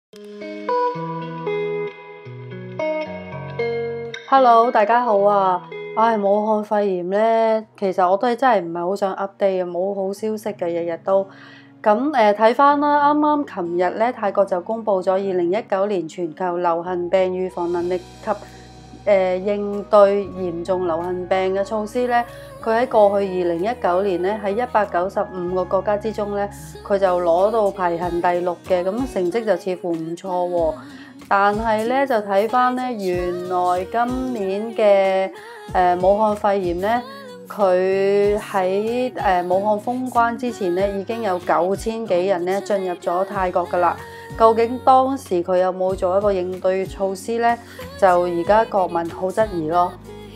Hello，大家好啊！武漢肺炎呢，其實我都真係唔係好想 update 嘅，冇好消息嘅，日日都咁睇翻啦。啱啱琴日咧，泰國就公布咗2019年全球流行病預防能力及應對嚴重流行病嘅措施咧。佢喺過去2019年咧，喺195個國家之中咧，佢就攞到排行第6嘅，咁成績就似乎唔錯喎。但係咧就睇翻咧，原來今年嘅武漢肺炎咧，佢喺武漢封關之前咧，已經有9000幾人咧進入咗泰國噶啦。究竟當時佢有冇做一個應對措施咧？就而家國民好質疑咯。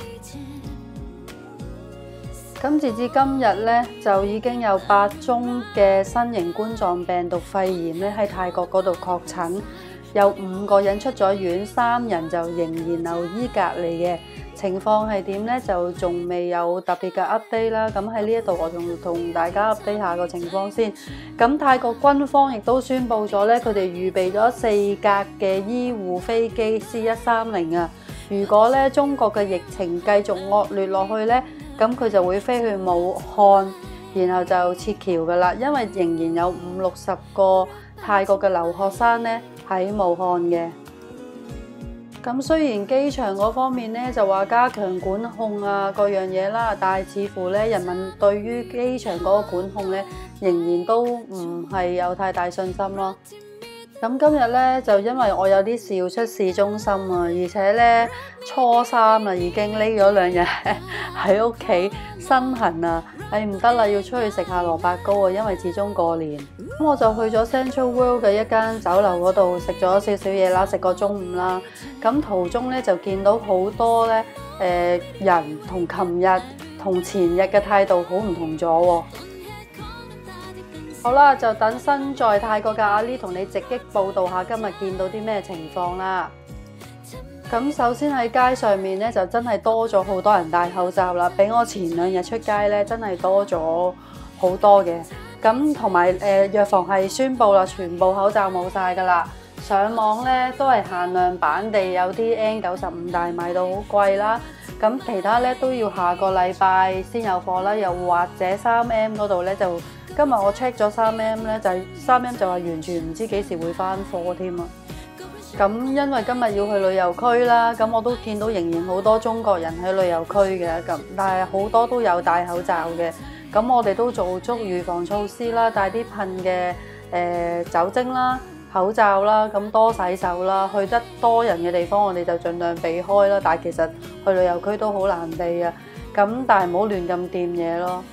咁截至今日咧，就已經有8宗嘅新型冠狀病毒肺炎咧喺泰國嗰度確診。有5個人出咗院，3人就仍然留醫隔離嘅情況係點呢？就仲未有特別嘅 update 啦。咁喺呢一度我仲同大家 update 下個情況先。咁泰國軍方亦都宣布咗咧，佢哋預備咗4架嘅醫護飛機 C130啊。如果咧中國嘅疫情繼續惡劣落去咧，咁佢就會飛去武漢，然後就撤僑噶啦。因為仍然有50-60個泰國嘅留學生咧喺武漢嘅。咁雖然機場嗰方面咧就話加強管控啊各樣嘢啦，但係似乎咧人民對於機場嗰個管控咧仍然都唔係有太大信心咯。咁今日咧就因為我有啲事要出市中心啊，而且咧初三啦已經匿咗2日喺屋企身痕啊，唔得啦，要出去食下蘿蔔糕啊，因為始終過年。咁我就去咗 Central World 嘅一間酒樓嗰度食咗少少嘢啦，食個中午啦。咁途中咧就見到好多咧人同琴日同前日嘅態度好唔同咗喎。好啦，就等身在泰國嘅阿 Lee 同你直擊報導下今日見到啲咩情況啦。咁首先喺街上面咧就真係多咗好多人戴口罩啦，比我前2日出街咧真係多咗好多嘅。咁同埋藥房係宣布啦，全部口罩冇晒噶啦。上網咧都係限量版地，有啲 N95大賣到好貴啦。咁其他咧都要下個禮拜先有貨啦，又或者 3M 嗰度咧就今日我 check 咗 3M 咧，就係 3M 就話完全唔知幾時會翻貨添啊。咁因為今日要去旅遊區啦，咁我都見到仍然好多中國人喺旅遊區嘅，咁但係好多都有戴口罩嘅。咁我哋都做足預防措施啦，帶啲噴嘅酒精啦、口罩啦，咁多洗手啦。去得多人嘅地方，我哋就盡量避開啦。但係其實去旅遊區都好難避啊。咁但係唔好亂咁掂嘢咯。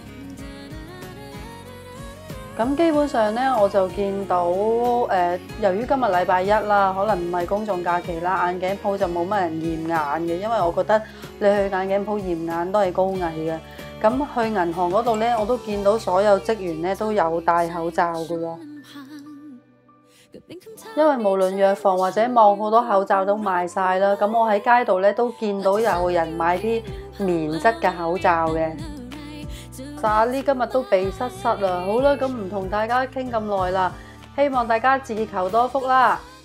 咁基本上咧，我就見到由於今日禮拜1啦，可能唔係公眾假期啦，眼鏡鋪就冇乜人驗眼嘅，因為我覺得你去眼鏡鋪驗眼都係高危嘅。咁去銀行嗰度咧，我都見到所有職員咧都有戴口罩嘅喎。因為無論藥房或者網好多口罩都賣晒啦，咁我喺街度咧都見到有人買啲棉質嘅口罩嘅。阿 Lee 今日都鼻塞塞啊！好啦，咁唔同大家傾咁耐啦，希望大家自求多福啦〜